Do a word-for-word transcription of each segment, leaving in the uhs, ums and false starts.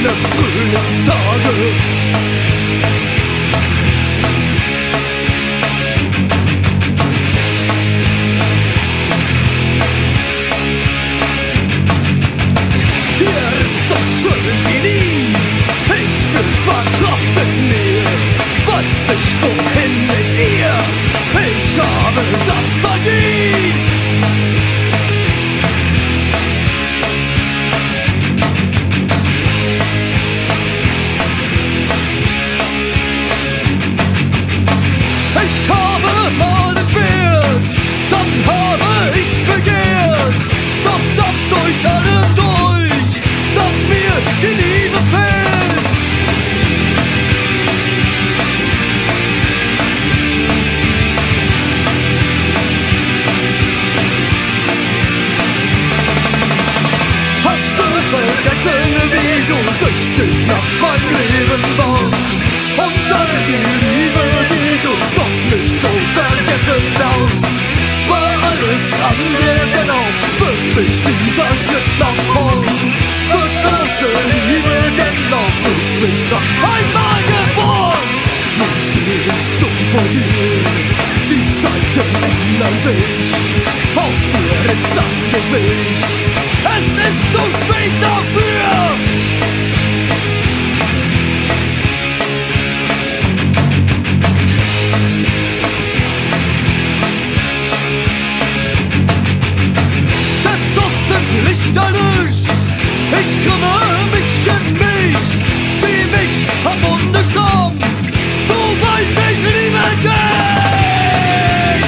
meinen Frühlingstage. Ich bin verkraft in mir, weiß nicht wohin mit ihr, ich habe das verdient. Ich habe mal entbehrt, dann habe ich begehrt, doch sagt durch allem durch, dass mir die Liebe fehlt. Hast du vergessen, wie du süchtig nach meinem Leben warst? Und all die Liebe, die du doch nicht so vergessen darfst. War alles andere denn auch wirklich dieser Schritt nach vorn? Wird große Liebe denn auch wirklich noch einmal geboren? Nun stehe ich stumm vor dir, die Zeiten ändern sich, aus mir ins Angesicht. Es ist zu spät dafür! Licht erlischt, ich kümmere mich in mich, zieh mich am Bundesstamm, du weißt, ich liebe dich!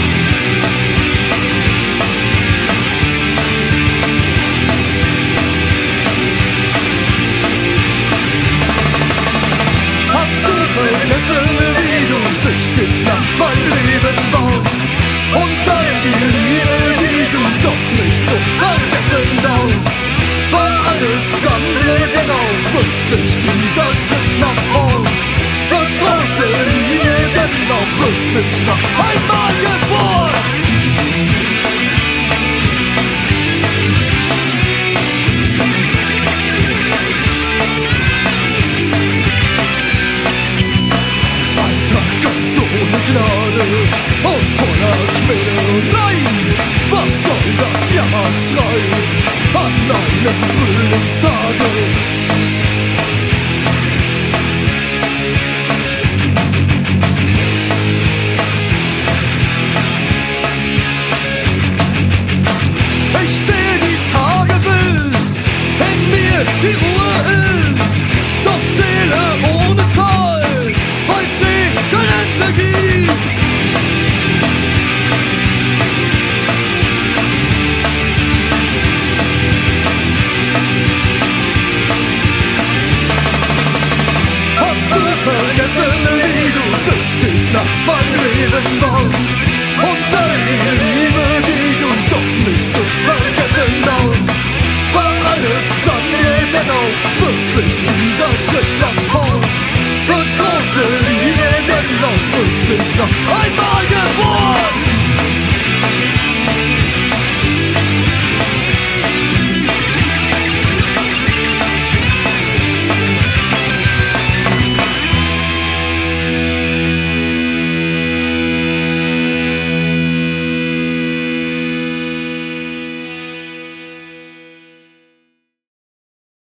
Hast du vergessen, wie du süchtig nach meinem Leben warst? Und all die Liebe, die du doch nicht so vergessen darfst, war alles andere denn auch wirklich dieser Schritt nach vorn? Wird große Liebe denn auch wirklich noch einmal geboren? Ein Tag ganz ohne Gnade und voller Quälereien. Was soll das Jammerschreien an einem Frühlingstage? Ich seh die Tage, bis in mir die Ruhe ist, doch Seele ohne Zahl, weil sie kein Ende gibt. Vergessen, wie du süchtig nach meinem Leben warst. Und all die Liebe, die du doch nicht zu vergessen darfst, war alles an dir denn auch wirklich dieser Schritt nach vorn? Wird große Liebe denn auch wirklich noch ein